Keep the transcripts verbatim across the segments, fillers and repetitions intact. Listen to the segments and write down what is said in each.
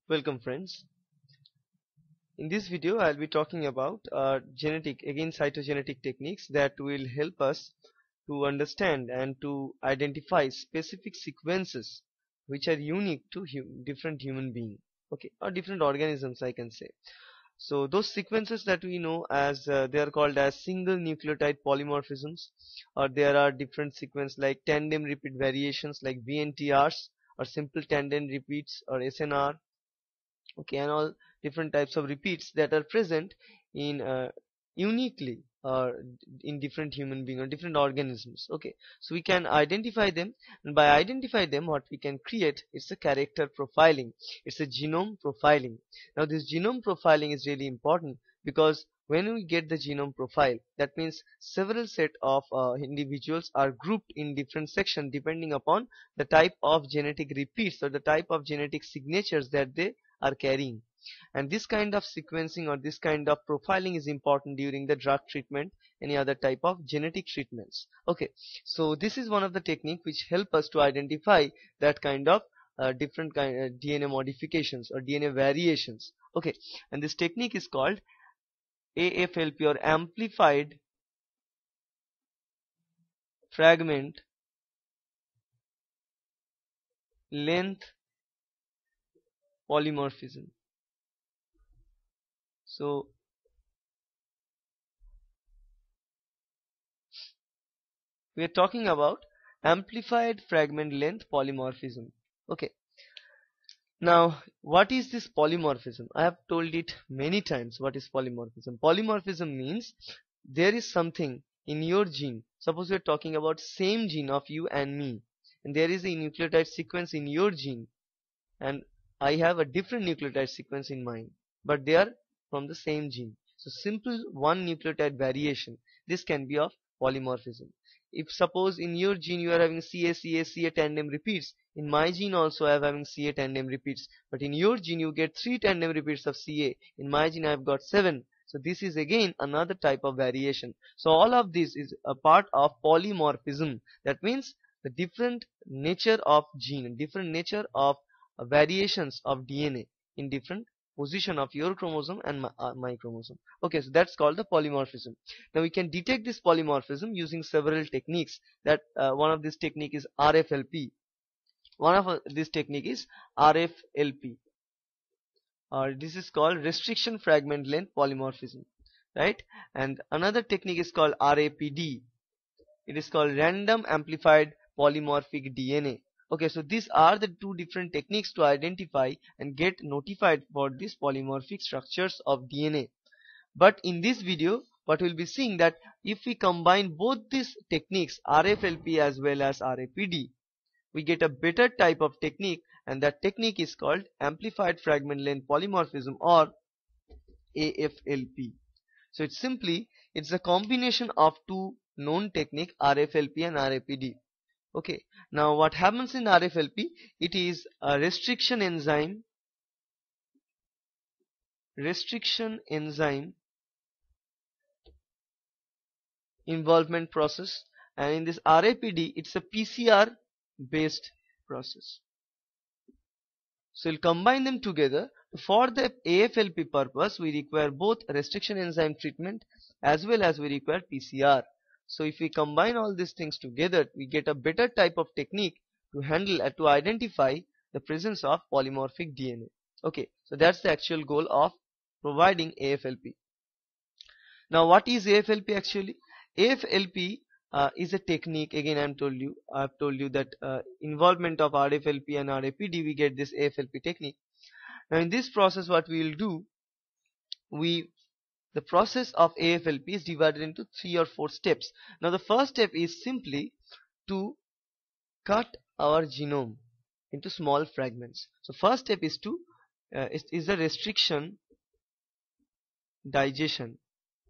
Welcome friends. In this video I'll be talking about uh, genetic again cytogenetic techniques that will help us to understand and to identify specific sequences which are unique to hum different human being, okay, or different organisms I can say. So those sequences that we know as uh, they are called as single nucleotide polymorphisms, or there are different sequence like tandem repeat variations like V N T Rs, or simple tandem repeats or S N R, okay, and all different types of repeats that are present in uh, uniquely or in different human being or different organisms, okay. So we can identify them, and by identify them what we can create is a character profiling. It's a genome profiling. Now this genome profiling is really important because when we get the genome profile, that means several set of uh, individuals are grouped in different sections depending upon the type of genetic repeats or the type of genetic signatures that they are carrying. And this kind of sequencing or this kind of profiling is important during the drug treatment, any other type of genetic treatments, okay. So this is one of the technique which help us to identify that kind of uh, different kind uh, D N A modifications or D N A variations, okay. And this technique is called A F L P, or amplified fragment length polymorphism. So we are talking about amplified fragment length polymorphism, okay. Now what is this polymorphism? I have told it many times. What is polymorphism? Polymorphism means there is something in your gene. Suppose we are talking about same gene of you and me, and there is a nucleotide sequence in your gene, and I have a different nucleotide sequence in mine, but they are from the same gene. So simple one nucleotide variation, this can be of polymorphism. If suppose in your gene you are having C A C A C A tandem repeats, in my gene also I am having C A tandem repeats, but in your gene you get three tandem repeats of C A, in my gene I have got seven. So this is again another type of variation. So all of this is a part of polymorphism. That means the different nature of gene, different nature of uh, variations of D N A in different position of your chromosome and my, uh, my chromosome, okay. So that's called the polymorphism. Now we can detect this polymorphism using several techniques. That uh, one of this technique is R F L P. One of uh, this technique is R F L P, or this is called restriction fragment length polymorphism, right? And another technique is called R A P D. It is called random amplified polymorphic D N A. Okay, so these are the two different techniques to identify and get notified for these polymorphic structures of D N A. But in this video what we'll be seeing that if we combine both these techniques, R F L P as well as R A P D, we get a better type of technique, and that technique is called amplified fragment length polymorphism, or A F L P. So it's simply it's a combination of two known technique, R F L P and R A P D. Okay, now what happens in R F L P? It is a restriction enzyme restriction enzyme involvement process, and in this R A P D it's a P C R based process. So we'll combine them together. For the A F L P purpose we require both restriction enzyme treatment as well as we require P C R. So if we combine all these things together, we get a better type of technique to handle and to identify the presence of polymorphic D N A. Okay, so that's the actual goal of providing A F L P. Now what is A F L P actually? A F L P uh, is a technique. Again I'm told you I've told you that uh, involvement of R F L P and R A P D, we get this A F L P technique. Now in this process what we will do, we the process of A F L P is divided into three or four steps. Now the first step is simply to cut our genome into small fragments. So first step is to uh, is, is the restriction digestion.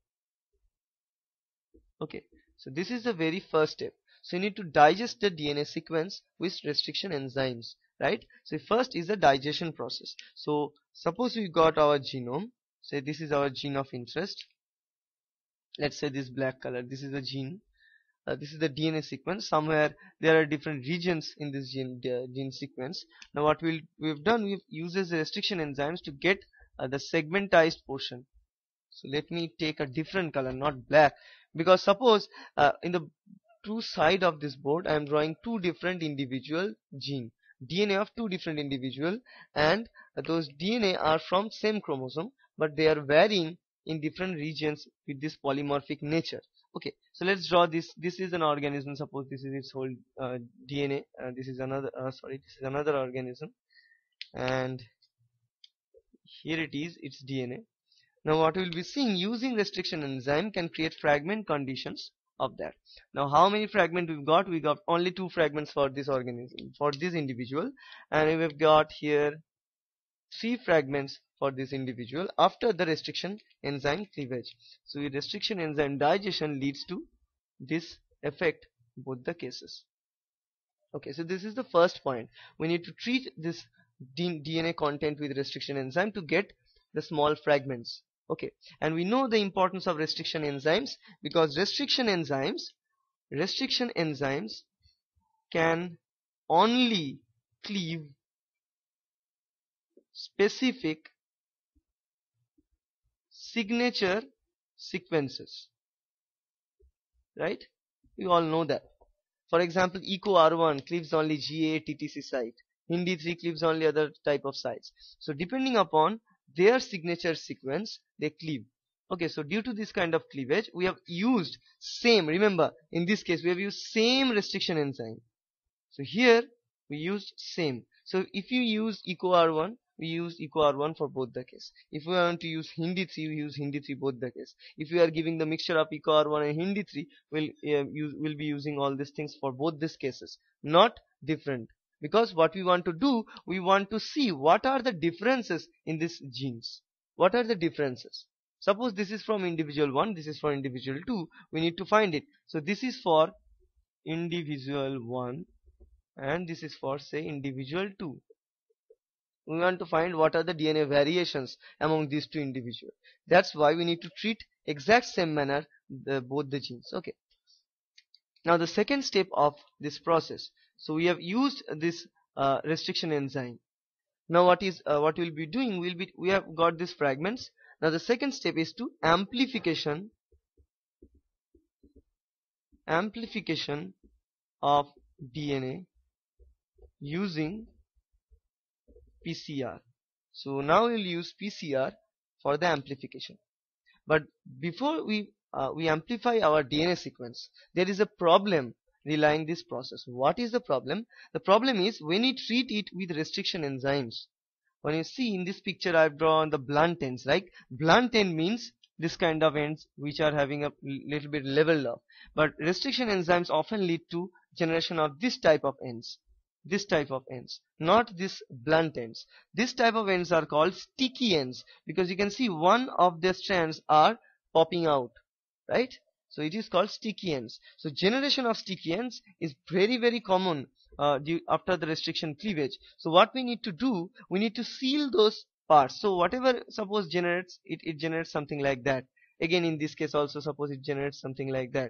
Okay, so this is the very first step. So you need to digest the D N A sequence with restriction enzymes, right? So first is the digestion process. So suppose we got our genome, say this is our gene of interest. Let's say this black color, this is the gene. uh, this is the D N A sequence. Somewhere there are different regions in this gene uh, gene sequence. Now what we'll, we've done, we've uses the restriction enzymes to get uh, the segmentized portion. So let me take a different color, not black, because suppose uh, in the two side of this board I am drawing two different individual gene D N A of two different individual, and uh, those D N A are from same chromosome, but they are varying in different regions with this polymorphic nature. Okay, so let's draw this. This is an organism. Suppose this is its whole uh, D N A. Uh, this is another. Uh, sorry, this is another organism, and here it is, its D N A. Now what we will be seeing, using restriction enzyme can create fragment conditions of that. Now how many fragments we've got? We got only two fragments for this organism, for this individual, and we've got here three fragments for this individual after the restriction enzyme cleavage. So the restriction enzyme digestion leads to this effect both the cases. Okay, so this is the first point. We need to treat this D N A content with restriction enzyme to get the small fragments. Okay, and we know the importance of restriction enzymes because restriction enzymes restriction enzymes can only cleave specific signature sequences, right? We all know that. For example, Eco R one cleaves only G A A T T C site, Hindi three cleaves only other type of sites. So depending upon their signature sequence, they cleave. Okay, so due to this kind of cleavage, we have used same, remember in this case we have used same restriction enzyme. So here we used same. So if you use Eco R one, we use Eco R one for both the case. If we want to use Hindi three, we use Hindi three both the case. If we are giving the mixture of Eco R one and Hindi three, we'll, uh, use, we'll be using all these things for both these cases, not different. Because what we want to do, we want to see what are the differences in these genes. What are the differences? Suppose this is from individual one, this is for individual two, we need to find it. So this is for individual one and this is for say individual two. We want to find what are the D N A variations among these two individuals. That's why we need to treat exact same manner the, both the genes. Okay. Now the second step of this process. So we have used this uh, restriction enzyme. Now what is uh, what we'll be doing? We'll be we have got these fragments. Now the second step is to amplification amplification of D N A using P C R. So now we'll use P C R for the amplification. But before we uh, we amplify our D N A sequence, there is a problem relying this process. What is the problem? The problem is when we treat it with restriction enzymes. When you see in this picture, I've drawn the blunt ends. Right? Blunt end means this kind of ends which are having a little bit leveled up. But restriction enzymes often lead to generation of this type of ends. This type of ends, not this blunt ends. This type of ends are called sticky ends because you can see one of the strands are popping out, right? So it is called sticky ends. So generation of sticky ends is very very common uh, due after the restriction cleavage. So what we need to do, we need to seal those parts. So whatever suppose generates, it, it generates something like that. Again in this case also suppose it generates something like that.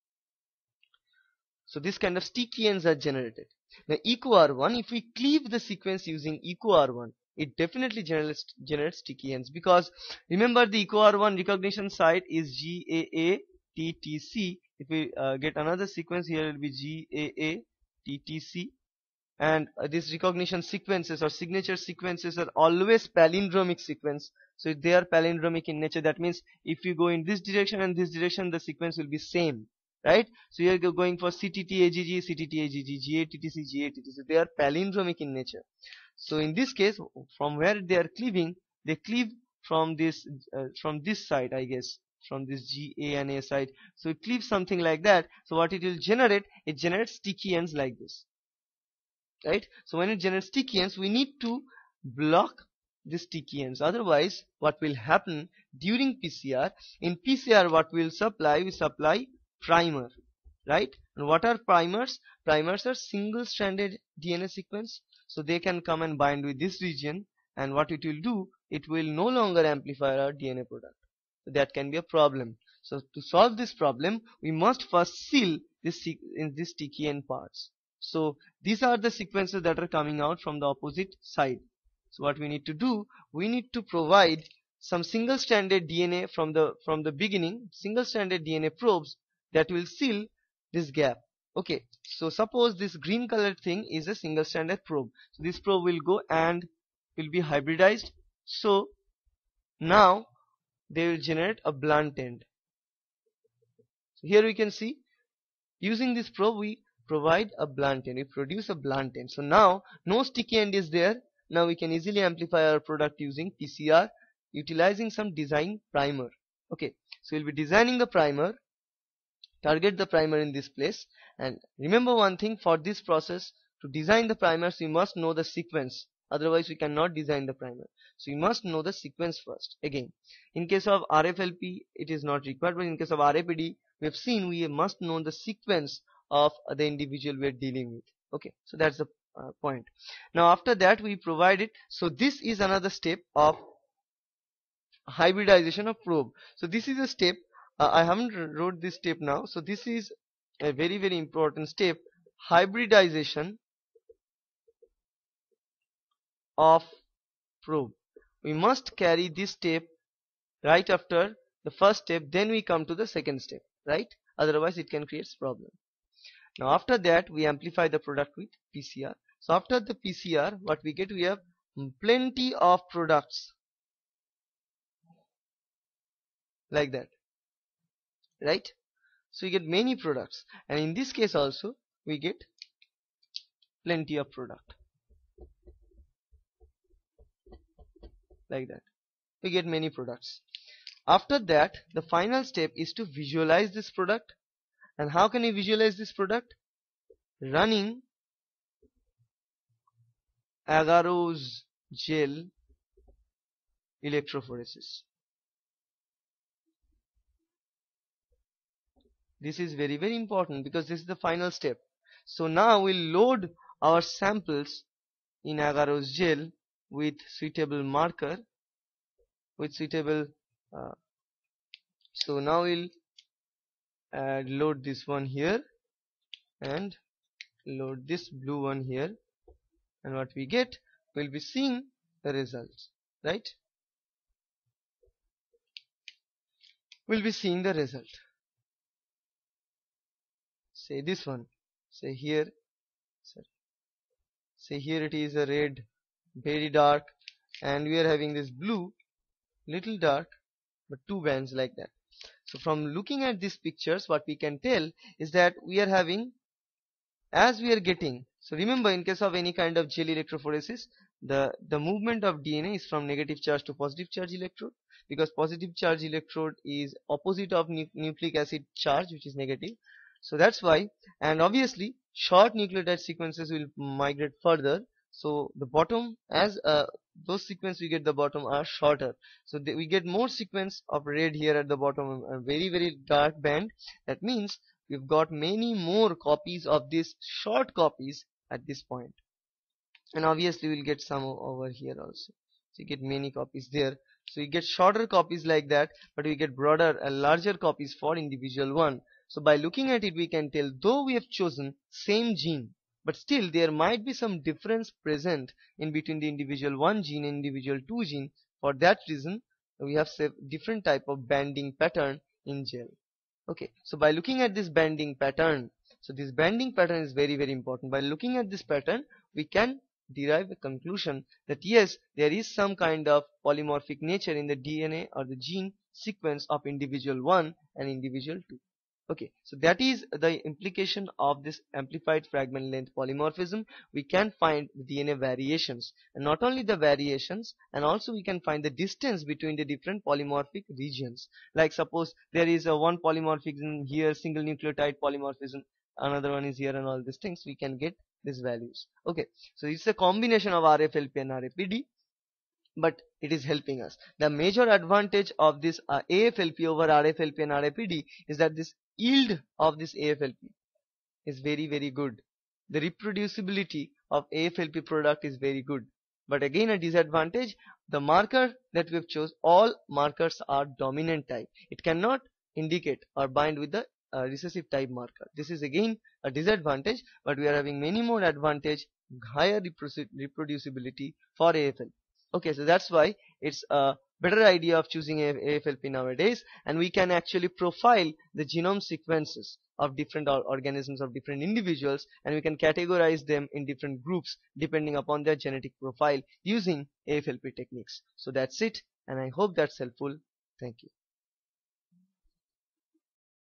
So this kind of sticky ends are generated. Now Eco R one, if we cleave the sequence using Eco R one, it definitely generates, generates sticky ends because remember the Eco R one recognition site is G A A T T C. If we uh, get another sequence here, it will be G A A T T C, and uh, these recognition sequences or signature sequences are always palindromic sequence. So if they are palindromic in nature, that means if you go in this direction and this direction, the sequence will be same. Right? So you are going for C T T A G G, C T T A G G, G A T T C, G A T T C. They are palindromic in nature. So in this case, from where they are cleaving, they cleave from this uh, from this side, I guess, from this G A and A side. So it cleaves something like that. So what it will generate? It generates sticky ends like this. Right? So when it generates sticky ends, we need to block the sticky ends. Otherwise, what will happen during P C R? In P C R, what we will supply? We supply primer, right? And what are primers? Primers are single stranded D N A sequence, so they can come and bind with this region, and what it will do, it will no longer amplify our D N A product. So that can be a problem. So to solve this problem, we must first seal this in this sticky end parts. So these are the sequences that are coming out from the opposite side. So what we need to do, we need to provide some single stranded D N A from the from the beginning, single stranded D N A probes that will seal this gap. Okay, so suppose this green colored thing is a single stranded probe. So this probe will go and will be hybridized. So now they will generate a blunt end. So here we can see, using this probe we provide a blunt end, we produce a blunt end. So now no sticky end is there. Now we can easily amplify our product using P C R, utilizing some design primer. Okay, so we'll be designing the primer, target the primer in this place, and remember one thing, for this process to design the primers we must know the sequence, otherwise we cannot design the primer. So you must know the sequence first. Again, in case of R F L P it is not required, but in case of R A P D we have seen we must know the sequence of the individual we are dealing with. Okay, so that's the uh, point. Now after that we provide it. So this is another step of hybridization of probe. So this is a step, uh, I haven't wrote this step now. So this is a very very important step, hybridization of probe. We must carry this step right after the first step, then we come to the second step, right? Otherwise it can create problem. Now after that we amplify the product with P C R. So after the P C R what we get, we have plenty of products like that, right? So we get many products, and in this case also we get plenty of product like that. We get many products. After that the final step is to visualize this product. And how can we visualize this product? Running agarose gel electrophoresis. This is very very important because this is the final step. So now we'll load our samples in agarose gel with suitable marker, with suitable uh, so now we'll add, load this one here and load this blue one here, and what we get, we'll be seeing the results, right? We'll be seeing the result. Say this one, say here, sorry, say here it is a red, very dark, and we are having this blue, little dark, but two bands like that. So from looking at these pictures what we can tell is that we are having, as we are getting, so remember in case of any kind of gel electrophoresis, the the movement of D N A is from negative charge to positive charge electrode, because positive charge electrode is opposite of nu nucleic acid charge, which is negative. So that's why, and obviously short nucleotide sequences will migrate further. So the bottom, as uh, those sequences we get the bottom are shorter, so they, we get more sequence of red here at the bottom, a very very dark band. That means we've got many more copies of these short copies at this point, and obviously we'll get some over here also. So you get many copies there. So you get shorter copies like that, but we get broader and larger copies for individual one. So by looking at it we can tell, though we have chosen same gene, but still there might be some difference present in between the individual one gene and individual two gene. For that reason we have different type of banding pattern in gel. Okay, so by looking at this banding pattern, so this banding pattern is very very important. By looking at this pattern we can derive a conclusion that yes, there is some kind of polymorphic nature in the D N A or the gene sequence of individual one and individual two. Okay, so that is the implication of this amplified fragment length polymorphism. We can find the D N A variations, and not only the variations, and also we can find the distance between the different polymorphic regions. Like suppose there is a one polymorphism here, single nucleotide polymorphism, another one is here, and all these things we can get these values. Okay, so it's a combination of R F L P and R A P D, but it is helping us. The major advantage of this uh, A F L P over R F L P and R A P D is that this yield of this A F L P is very very good. The reproducibility of A F L P product is very good. But again a disadvantage, the marker that we have chose, all markers are dominant type. It cannot indicate or bind with the uh, recessive type marker. This is again a disadvantage, but we are having many more advantage, higher reprodu reproducibility for A F L. Okay, so that's why it's a better idea of choosing A F L P nowadays, and we can actually profile the genome sequences of different or organisms of different individuals, and we can categorize them in different groups depending upon their genetic profile using A F L P techniques. So that's it, and I hope that's helpful. Thank you.